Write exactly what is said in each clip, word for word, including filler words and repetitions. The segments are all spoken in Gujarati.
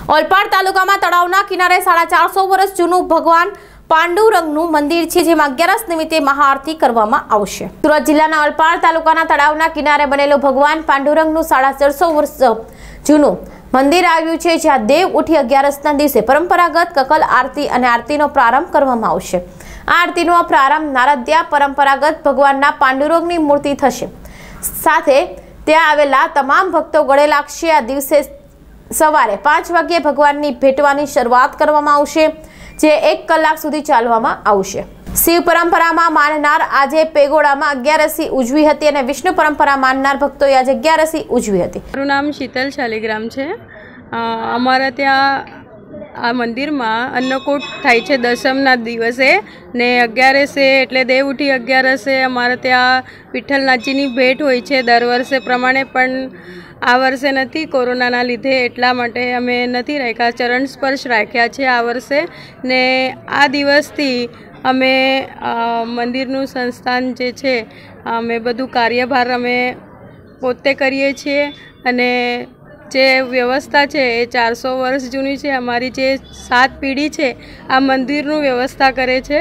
ઓલપાડ તાલુકામાં તળાવના કિનારે સાડા ચારસો વર્ષ જૂનું ભગવાન પાંડુરંગનું મંદિર છે, જેમાં અગિયારસ નિમિત્તે મહાઆરતી કરવામાં આવશે। સુરત જિલ્લાના ઓલપાડ તાલુકાના તળાવના કિનારે બનેલું ભગવાન પાંડુરંગનું સાડા ચારસો વર્ષ જૂનું મંદિર આવ્યું છે, જ્યાં દેવ ઉઠી અગિયારસના દિવસે પરંપરાગત કકલ આરતી અને આરતીનો પ્રારંભ કરવામાં આવશે। આ આરતીનો પ્રારંભ નારદિયા પરંપરાગત ભગવાનના પાંડુરંગની મૂર્તિ થશે, સાથે ત્યાં આવેલા તમામ ભક્તો ગળે લાગશે। આ દિવસે સવારે પાંચ વાગ્યે ભગવાનની ભેટવાની શરૂઆત કરવામાં આવશે, જે એક કલાક સુધી ચાલવામાં આવશે। શિવ પરંપરામાં માનનાર આજે પેગોડામાં અગિયારસી ઉજવી હતી અને વિષ્ણુ પરંપરા માનનાર ભક્તોએ આજે અગિયારસી ઉજવી હતી। મારું નામ શીતલ શાલિગ્રામ છે। અમારા ત્યાં આ મંદિરમાં અન્નકૂટ થાય છે દસમના દિવસે ને અગિયારસે એટલે દેવ ઉઠી અગિયારસે અમારે ત્યાં વિઠ્ઠલનાથજીની ભેટ હોય છે દર વર્ષે પ્રમાણે, પણ આ વર્ષે નથી કોરોનાના લીધે, એટલા માટે અમે નથી રાખ્યા, ચરણ સ્પર્શ રાખ્યા છે આ વર્ષે। ને આ દિવસથી અમે મંદિરનું સંસ્થાન જે છે અમે બધું કાર્યભાર અમે પોતે કરીએ છીએ અને જે વ્યવસ્થા છે એ ચારસો વર્ષ જૂની છે। અમારી જે સાત પેઢી છે આ મંદિરનું વ્યવસ્થા કરે છે।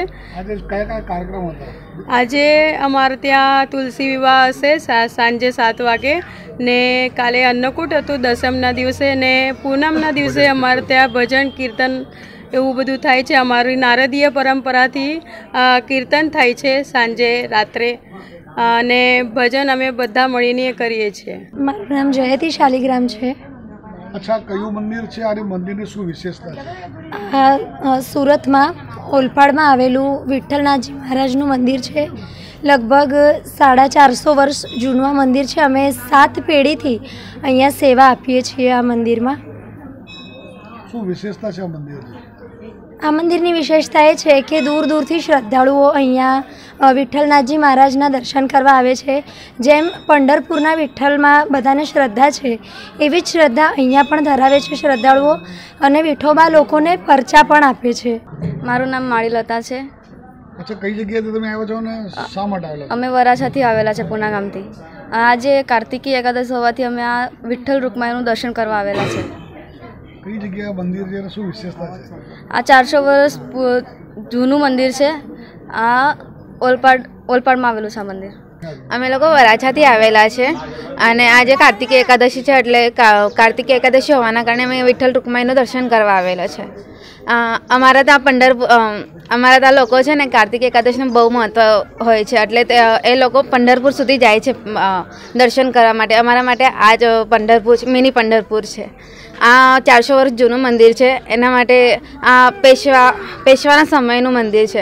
આજે અમારે ત્યાં તુલસી વિવાહ હશે સાંજે સાત વાગે ને કાલે અન્નકૂટ હતું દસમના દિવસે ને પૂનમના દિવસે અમારે ત્યાં ભજન કીર્તન એવું બધું થાય છે। અમારી નારદીય પરંપરાથી કીર્તન થાય છે સાંજે રાત્રે અને ભજન અમે બધા મળીને કરીએ છીએ। મારું નામ જયતી શાલિગ્રામ છે। અચ્છા, કયું મંદિર છે? આ મંદિરની શું વિશેષતા છે? આ સુરતમાં ઓલપાડમાં આવેલું વિઠ્ઠલનાથજી મહારાજનું મંદિર છે। લગભગ સાડા ચારસો વર્ષ જૂનું આ મંદિર છે। અમે સાત પેઢીથી અહીંયા સેવા આપીએ છીએ આ મંદિરમાં। શું વિશેષતા છે આ મંદિરની? આ મંદિરની વિશેષતા એ છે કે દૂર દૂરથી શ્રદ્ધાળુઓ અહીંયા વિઠ્ઠલનાથજી મહારાજના દર્શન કરવા આવે છે। જેમ પંઢરપુરના વિઠ્ઠલમાં બધાને શ્રદ્ધા છે, એવી જ શ્રદ્ધા અહીંયા પણ ધરાવે છે શ્રદ્ધાળુઓ, અને વિઠોબા લોકોને પરચા પણ આપે છે। મારું નામ માળીલતા છે। અચ્છા, કઈ જગ્યાએથી તમે આવ્યા છો ને શા માટે આવેલા? અમે વરાછાથી આવેલા છે, પૂના ગામથી। આજે કાર્તિકી એકાદશ હોવાથી અમે આ વિઠ્ઠલ રૂકમાઈનું દર્શન કરવા આવેલા છે। કઈ જગ્યાએ મંદિર છે અને શું વિશેષતા છે? આ ચારસો વર્ષ જૂનું મંદિર છે। આ ઓલપાડ ઓલપાડમાં આવેલું છે આ મંદિર। અમે લોકો વરાછાથી આવેલા છે અને આજે કાર્તિકી એકાદશી છે, એટલે કાર્તિકી એકાદશી હોવાના કારણે અમે વિઠ્ઠલ રૂકમાઈનું દર્શન કરવા આવેલા છે। અમારા ત્યાં પંઢરપુર અમારા ત્યાં લોકો છે ને કાર્તિકી એકાદશીનું બહુ મહત્ત્વ હોય છે, એટલે એ લોકો પંઢરપુર સુધી જાય છે દર્શન કરવા માટે। અમારા માટે આ જ પંઢરપુર મિની પંઢરપુર છે। આ ચારસો વર્ષ જૂનું મંદિર છે, એના માટે આ પેશવા પેશવાના સમયનું મંદિર છે।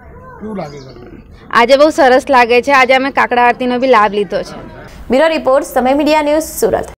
આજે બહુ સરસ લાગે છે। આજે અમે કાકડા આરતીનો બી લાભ લીધો છે। બ્યુરો રિપોર્ટ, સમય મીડિયા ન્યૂઝ, સુરત।